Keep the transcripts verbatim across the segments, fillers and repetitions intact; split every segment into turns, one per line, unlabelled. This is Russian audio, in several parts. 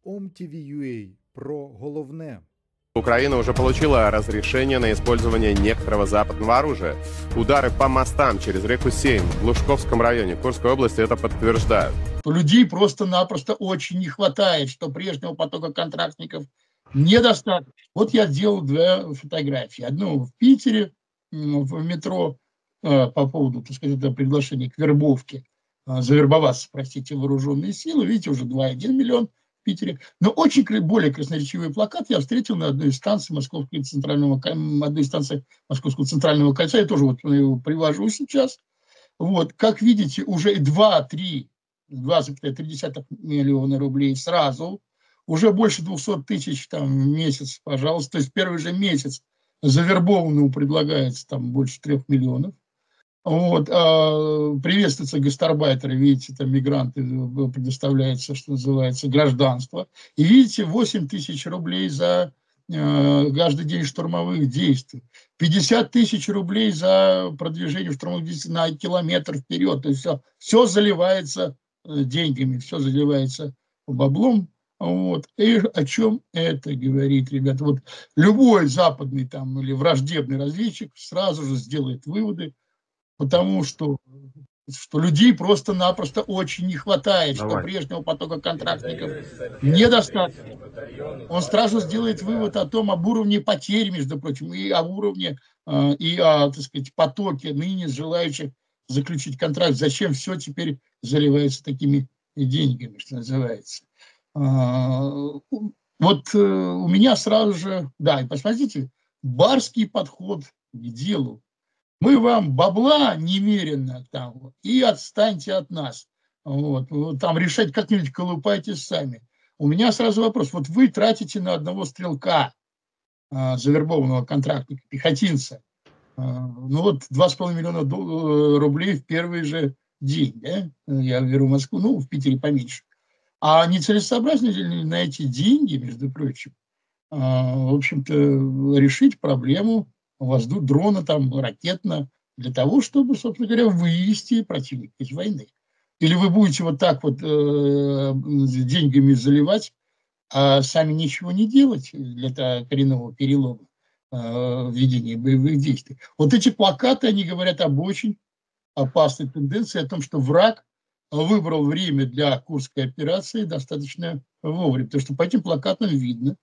ом ті ві ю а про головне.
Украина уже получила разрешение на использование некоторого западного оружия. Удары по мостам через реку Сейм в Лужковском районе Курской области это подтверждают.
Людей просто-напросто очень не хватает, что прежнего потока контрактников недостаточно. Вот я сделал две фотографии. Одну в Питере, в метро, по поводу, так сказать, этого приглашения к вербовке, завербоваться, простите, вооруженные силы. Видите, уже два и один миллион в Питере. Но очень более красноречивый плакат я встретил на одной из станций Московского центрального, одной из станций Московского центрального кольца. Я тоже вот его привожу сейчас. Вот, как видите, уже два-три два целых три десятых миллиона рублей сразу, уже больше двухсот тысяч там, в месяц, пожалуйста, то есть первый же месяц завербованному предлагается там больше трех миллионов. Вот, а приветствуются гастарбайтеры, видите, там мигранты, предоставляется, что называется, гражданство. И видите, восемь тысяч рублей за э, каждый день штурмовых действий, пятьдесят тысяч рублей за продвижение штурмовых действий на километр вперед. То есть все, все заливается деньгами, все заливается баблом. Вот. И о чем это говорит, ребята? Вот любой западный там или враждебный разведчик сразу же сделает выводы, потому что, что людей просто-напросто очень не хватает, Давай. Что прежнего потока контрактников недостаточно. Он сразу сделает вывод о том, об уровне потерь, между прочим, и об уровне, и о, так сказать, потоке ныне желающих заключить контракт. Зачем все теперь заливается такими деньгами, что называется. Вот у меня сразу же, да, и посмотрите, барский подход к делу. Мы вам бабла немерено там, и отстаньте от нас. Вот. Там решать как-нибудь колупайтесь сами. У меня сразу вопрос. Вот вы тратите на одного стрелка, завербованного контрактника, пехотинца, ну вот два с половиной миллиона рублей в первый же день. Да? Я беру Москву, ну в Питере поменьше. А нецелесообразно ли на эти деньги, между прочим, в общем-то, решить проблему воздух, дрона, там, ракетно, для того, чтобы, собственно говоря, вывести противника из войны. Или вы будете вот так вот э, деньгами заливать, а сами ничего не делать для коренного перелома э, в ведении боевых действий. Вот эти плакаты, они говорят об очень опасной тенденции, о том, что враг выбрал время для Курской операции достаточно вовремя. Потому что по этим плакатам видно,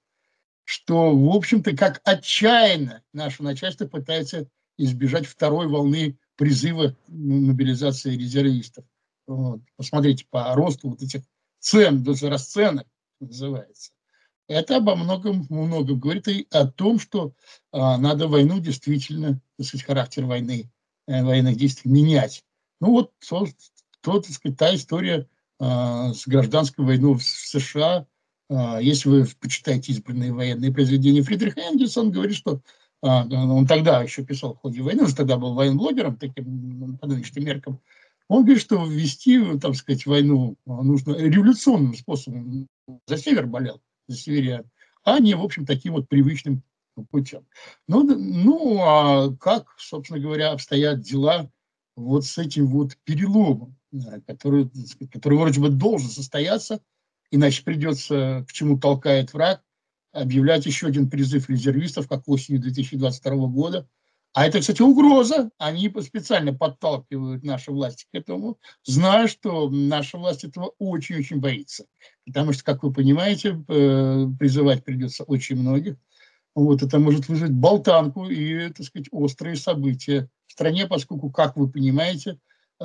что, в общем-то, как отчаянно наше начальство пытается избежать второй волны призыва мобилизации резервистов. Вот. Посмотрите по росту вот этих цен, даже расценок называется. Это обо многом, многом говорит и о том, что а, надо войну действительно, так сказать, характер войны, э, военных действий менять. Ну вот то, то, так сказать, та история а, с гражданской войной в США. Если вы почитаете избранные военные произведения Фридриха Энгельса, он говорит, что а, он тогда еще писал в ходе войны, он тогда был военблогером, таким по нынешним меркам, он говорит, что ввести, так сказать, войну нужно революционным способом. За север болел, за северян, а не, в общем, таким вот привычным путем. Ну, ну, а как, собственно говоря, обстоят дела вот с этим вот переломом, который, который вроде бы должен состояться, иначе придется, к чему толкает враг, объявлять еще один призыв резервистов, как осенью две тысячи двадцать второго года. А это, кстати, угроза. Они специально подталкивают наши власти к этому, зная, что наша власть этого очень-очень боится. Потому что, как вы понимаете, призывать придется очень многих. Вот, это может вызвать болтанку и, так сказать, острые события в стране, поскольку, как вы понимаете,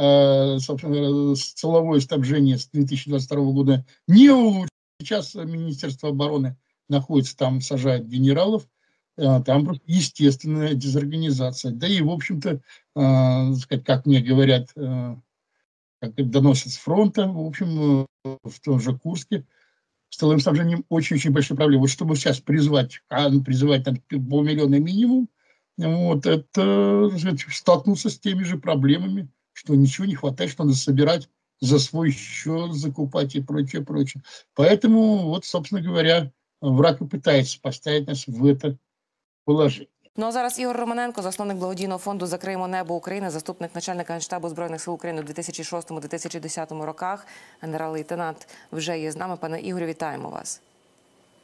собственно, силовое снабжение с две тысячи двадцать второго года не улучшилось. Сейчас Министерство обороны находится там, сажает генералов, там просто естественная дезорганизация. Да и, в общем-то, как мне говорят, как доносят с фронта, в общем, в том же Курске, с тыловым снабжением очень-очень большая проблема. Вот чтобы сейчас призвать, призывать там полмиллиона минимум, вот, это столкнуться с теми же проблемами, что ничего не хватает, что надо собирать за свой счет, закупать и прочее, прочее. Поэтому, вот, собственно говоря, враг и пытается поставить нас в это положение.
Ну а зараз Ігор Романенко, засновник благодійного фонду «Закриємо небо України», заступник начальника Генштабу Збройних сил України у дві тисячі шостому - дві тисячі десятому роках, генерал-лейтенант, вже є з нами. Пане Ігорю, вітаємо вас.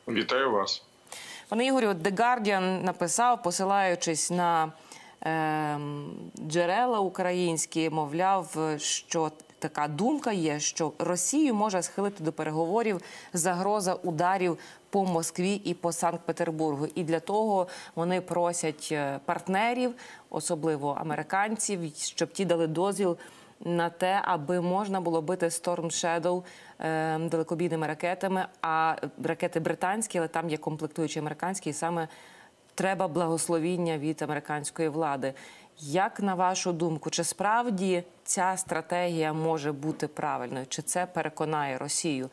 Вітаю вас.
Пане Ігорю, The Guardian написав, посилаючись на е, джерела українські, мовляв, що така думка є, що Росію може схилити до переговорів загроза ударів по Москві і по Санкт-Петербургу. І для того вони просять партнерів, особливо американців, щоб ті дали дозвіл на те, аби можна було бити Storm Shadow е, далекобійними ракетами, а ракети британські, але там є комплектуючі американські, і саме треба благословіння від американської влади. Як, на вашу думку, чи справді ця стратегія може бути правильною? Чи це переконає Росію?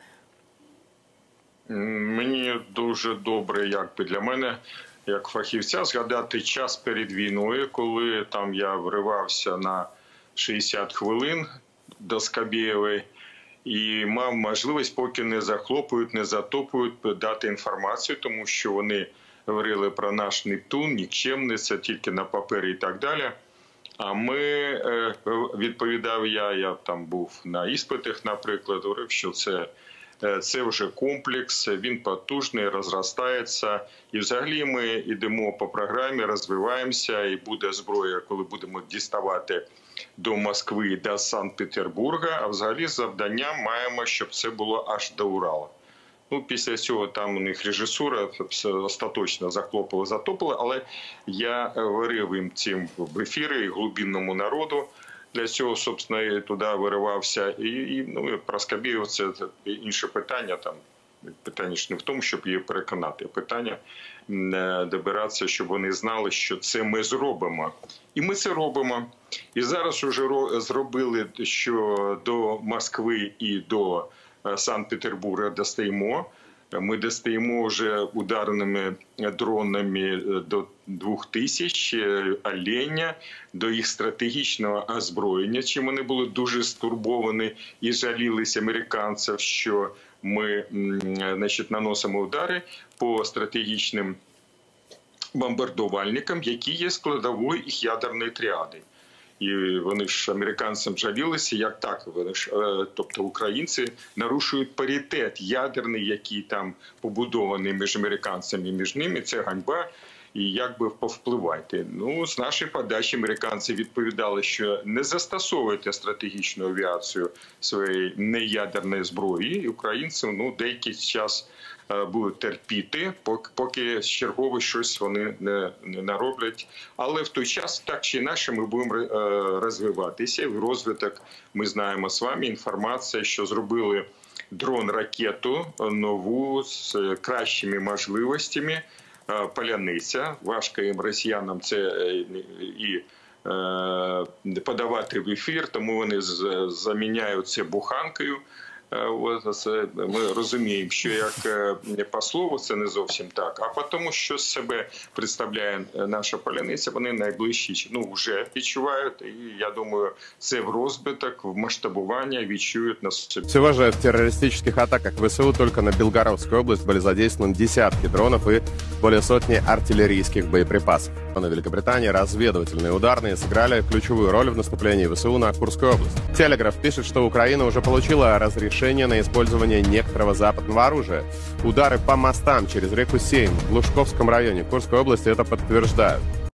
Мені дуже добре, якби для мене, як фахівця, згадати час перед війною, коли там я вривався на шістдесят хвилин до Скабєєвої і мав можливість, поки не захлопують, не затопують, дати інформацію, тому що вони говорили про наш Нептун, нікчемний, це тільки на папері і так далі. А ми, відповідав я, я там був на іспитах, наприклад, говорив, що це, це вже комплекс, він потужний, розростається. І взагалі ми йдемо по програмі, розвиваємося, і буде зброя, коли будемо діставати до Москви, до Санкт-Петербурга, а взагалі завдання маємо, щоб це було аж до Урала. Ну, після цього там у них режисура остаточно захлопила, затопила, але я говорив їм цим в ефірі, глибинному народу. Для цього, собственно, і туди виривався. І, і ну, про Скабєєву це інше питання. Там питання ж не в тому, щоб її переконати. Питання добиратися, щоб вони знали, що це ми зробимо. І ми це робимо. І зараз вже зробили, що до Москви і до Санкт-Петербурга достаємо. Ми достаємо вже ударними дронами до двох тисяч, Оленя, до їх стратегічного озброєння, чим вони були дуже стурбовані і жалілися американців, що ми, значить, наносимо удари по стратегічним бомбардувальникам, які є складовою їх ядерної тріади. І вони ж американцям жалілися, як так, вони ж, тобто українці нарушують паритет ядерний, який там побудований між американцями і між ними, це ганьба, і як би повпливати. Ну, з нашої подачі американці відповідали, що не застосовуйте стратегічну авіацію своєї неядерної зброї, і українці, ну, деякий час будуть терпіти, поки чергово щось вони не, не нароблять. Але в той час, так чи інакше, ми будемо розвиватися. В розвиток ми знаємо з вами інформація, що зробили дрон-ракету нову з кращими можливостями. Паляниця. Важко їм, росіянам, це і подавати в ефір, тому вони заміняють це буханкою. Ми розуміємо, що як по слову це не зовсім так, а по тому, що з себе представляє наша паляниця, вони найближчі, ну, вже відчувають, і я думаю, це в розбиток, в масштабування відчують на собі.
Всего же в террористических атаках ВСУ только на Белгородскую область были задействованы десятки дронов и более сотни артиллерийских боеприпасов. На Великобритании разведывательные ударные сыграли ключевую роль в наступлении ВСУ на Курскую область. Телеграф пишет, что Украина уже получила разрешение на использование некоторого западного оружия. Удары по мостам через реку Сейм в Лужковском районе Курской области это подтверждают.